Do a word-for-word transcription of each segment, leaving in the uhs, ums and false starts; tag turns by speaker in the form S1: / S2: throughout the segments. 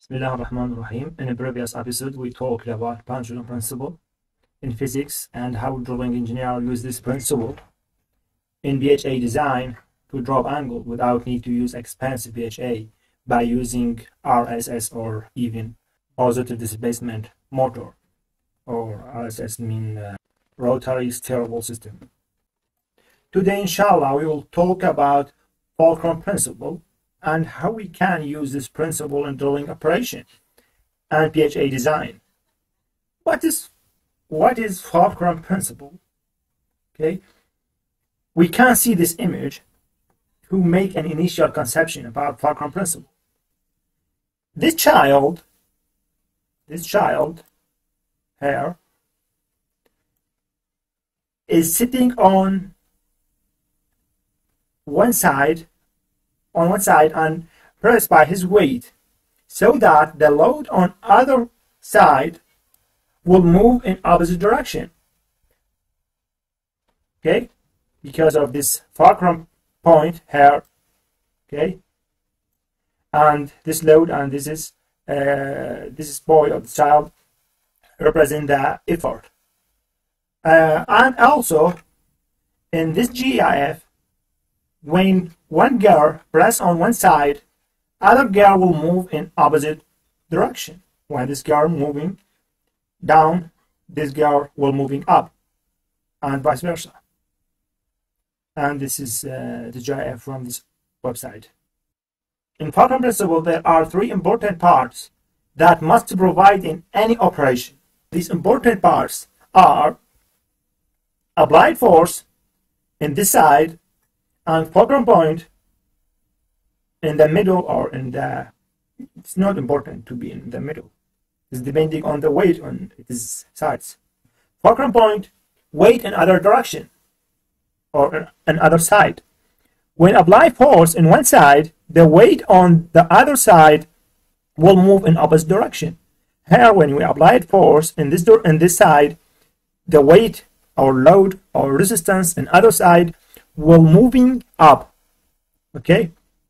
S1: Bismillahirrahmanirrahim. In a previous episode, we talked about pendulum principle in physics and how drawing engineer use this principle in B H A design to draw angle without need to use expensive B H A by using R S S or even positive displacement motor, or R S S mean uh, rotary steerable system. Today, inshallah, we will talk about Fulcrum principle and how we can use this principle in drilling operation and B H A design. What is what is Fulcrum principle? Okay, we can see this image to make an initial conception about Fulcrum principle. This child, this child here is sitting on one side on one side and pressed by his weight, so that the load on other side will move in opposite direction. Okay, because of this fulcrum point here. Okay, and this load and this is uh, this is boy or the child represent the effort, uh, and also in this G I F, when one gear press on one side, other gear will move in opposite direction. When this gear moving down, this gear will moving up, and vice versa. And this is uh, the G I F from this website. In Fulcrum principle, there are three important parts that must provide in any operation. These important parts are applied force in this side, and fulcrum point in the middle, or in the, it's not important to be in the middle, it's depending on the weight on its sides. Fulcrum point, weight in other direction or an other side. When apply force in one side, the weight on the other side will move in opposite direction. Here, when we apply force in this in this side, the weight or load or resistance in other side will moving up. Okay,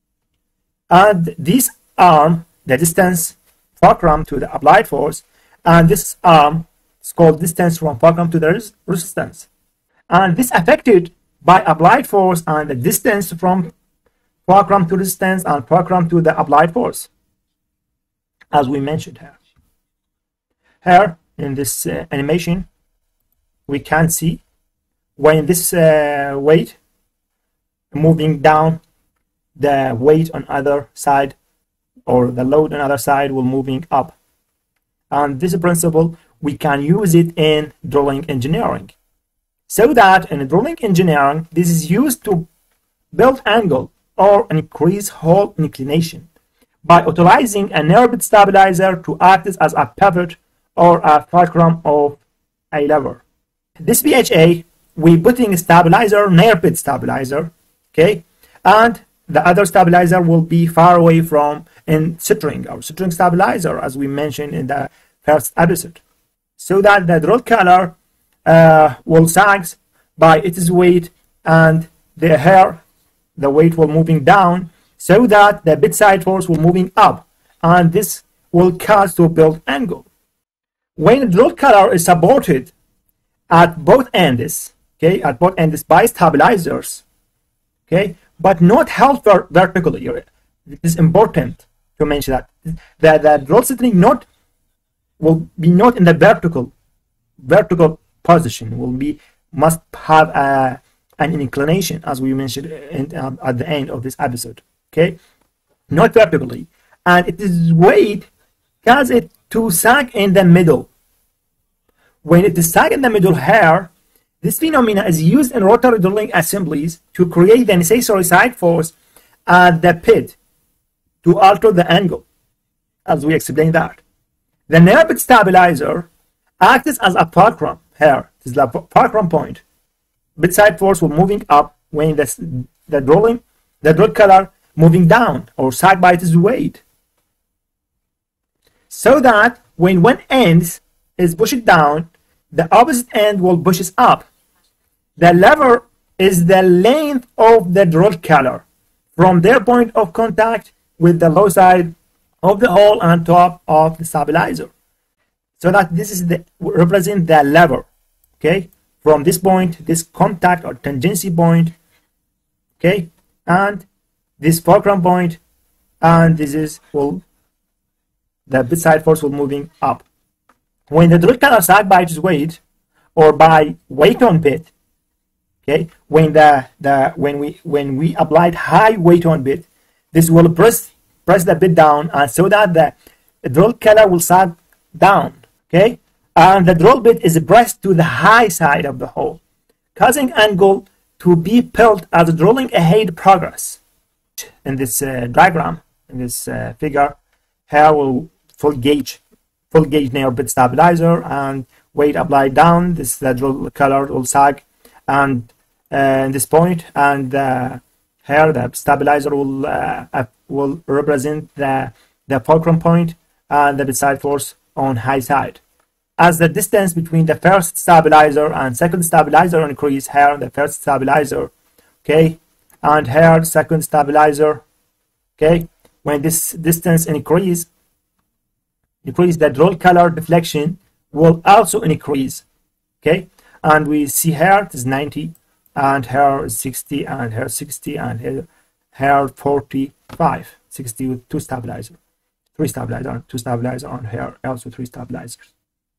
S1: and this arm, the distance fulcrum to the applied force, and this arm is called distance from fulcrum to the res resistance, and this affected by applied force and the distance from fulcrum to resistance and fulcrum to the applied force, as we mentioned here. Here in this uh, animation, we can see when this uh, weight moving down, the weight on other side or the load on other side will moving up. And this principle, we can use it in drilling engineering. So that in drilling engineering, this is used to build angle or increase hole inclination by utilizing a near bit stabilizer to act as a pivot or a fulcrum of a lever. This B H A, we putting stabilizer, near bit stabilizer. Okay, and the other stabilizer will be far away from in centering or centering stabilizer, as we mentioned in the first episode, so that the drill collar uh, will sags by its weight, and the hair, the weight will moving down, so that the bit side force will moving up, and this will cause to build angle. When the drill collar is supported at both ends, okay, at both ends by stabilizers, okay, but not held ver vertically. It is important to mention that the, the drill setting not will be not in the vertical vertical position. Will be must have a, an inclination, as we mentioned in, um, at the end of this episode. Okay, not vertically, and it is weight cause it to sag in the middle. When it is sag in the middle here, this phenomena is used in rotary drilling assemblies to create the necessary side force at the pit to alter the angle, as we explained that. The near bit stabilizer acts as a fulcrum here. This is the fulcrum point. Bit side force will moving up when the, the drilling, the drill collar moving down or sag by its weight. So that when one end is pushed down, the opposite end will pushes up. The lever is the length of the drill collar from their point of contact with the low side of the hole on top of the stabilizer. So that this is the represent the lever, okay, from this point, this contact or tangency point, okay, and this fulcrum point, and this is will the bit side force will moving up. When the drill color sag by its weight or by weight on bit, okay, when the the when we when we applied high weight on bit, this will press press the bit down, and so that the, the drill color will sag down. Okay, and the drill bit is pressed to the high side of the hole, causing angle to be built as drilling ahead progress. In this uh, diagram, in this uh, figure, here will full gauge, full gauge nail bit stabilizer, and weight applied down. This the drill color will sag, and uh, in this point, and uh, here the stabilizer will uh, uh, will represent the the fulcrum point and the bit side force on high side. As the distance between the first stabilizer and second stabilizer increase, here the first stabilizer, okay, and here second stabilizer, okay, when this distance increase, increase the drill color deflection will also increase, okay, and we see here it is ninety, and here is sixty, and here sixty, and here, here forty-five, sixty with two stabilizer. Three stabilizer, two stabilizer, and here also three stabilizers.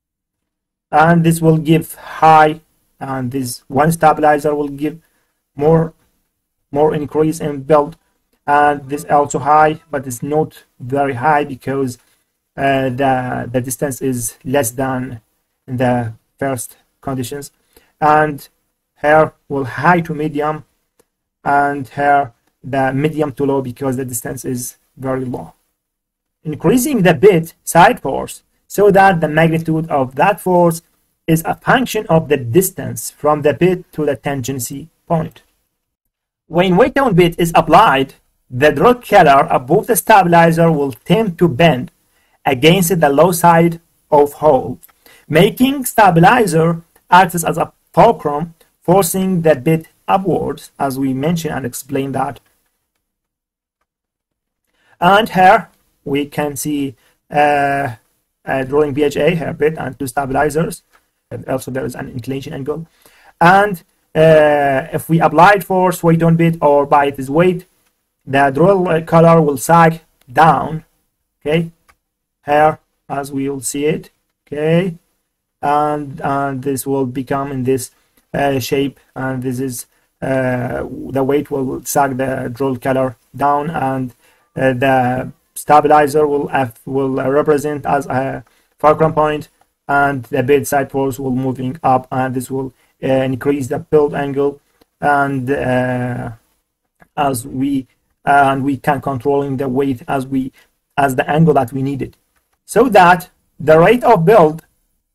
S1: And this will give high, and this one stabilizer will give more more increase in build, and this also high, but it's not very high because uh, the the distance is less than in the first conditions. And here will high to medium, and here the medium to low because the distance is very low. Increasing the bit side force so that the magnitude of that force is a function of the distance from the bit to the tangency point. When weight on bit is applied, the drill color above the stabilizer will tend to bend against the low side of hole, making stabilizer acts as a fulcrum, forcing the bit upwards, as we mentioned and explained that. And here we can see uh, a drawing B H A here, bit and two stabilizers. And also there is an inclination angle. And uh, if we applied force, weight on bit, or by its weight, the drill color will sag down, okay, here as we will see it, okay, and and this will become in this uh, shape, and this is uh, the weight will sag the drill color down, and uh, the stabilizer will have, will represent as a fulcrum point, and the bit side force will moving up, and this will uh, increase the build angle, and uh, as we uh, and we can controlling the weight as we as the angle that we needed, so that the rate of build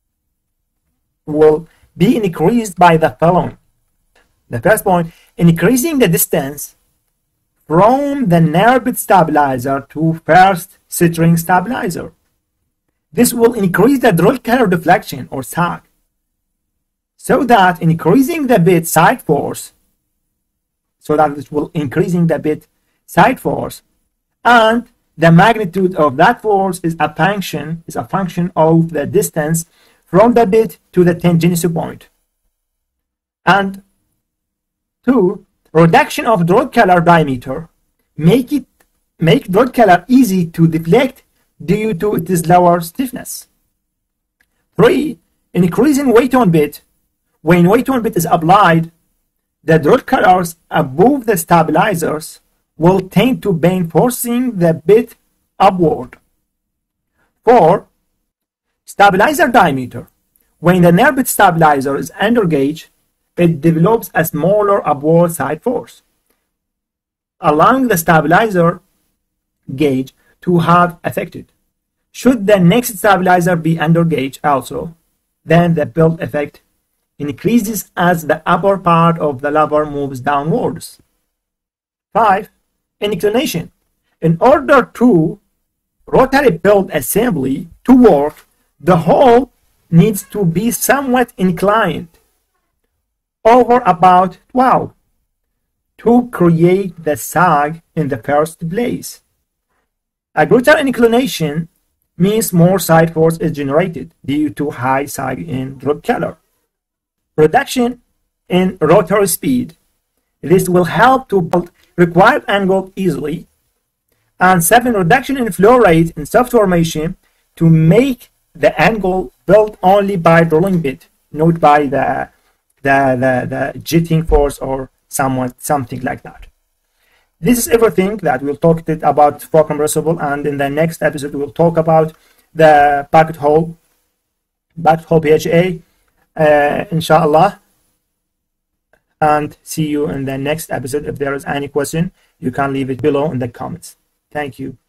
S1: will be increased by the following. The first point, increasing the distance from the narrow bit stabilizer to first string stabilizer. This will increase the drill color deflection or sag, so that increasing the bit side force, so that it will increasing the bit side force, and the magnitude of that force is a function is a function of the distance from the bit to the tangency point. And two, reduction of drill color diameter, make it make drill color easy to deflect due to its lower stiffness. Three, increasing weight on bit. When weight on bit is applied, the drill colors above the stabilizers will tend to bend, forcing the bit upward. Four, stabilizer diameter. When the near bit stabilizer is under gauge, it develops a smaller upward side force, allowing the stabilizer gauge to have affected. Should the next stabilizer be under gauge also, then the build effect increases as the upper part of the lever moves downwards. Five, inclination. In order to rotary build assembly to work, the hole needs to be somewhat inclined over about twelve to create the sag in the first place. A greater inclination means more side force is generated due to high side in drop color. Reduction in rotor speed. This will help to build required angle easily. And seven, reduction in flow rate in soft formation to make the angle built only by rolling bit, not by the the, the, the jetting force or somewhat something like that. This is everything that we'll talk about for compressible, and in the next episode we'll talk about the bucket hole, bucket hole B H A, uh, inshallah. And see you in the next episode. If there is any question, you can leave it below in the comments. Thank you.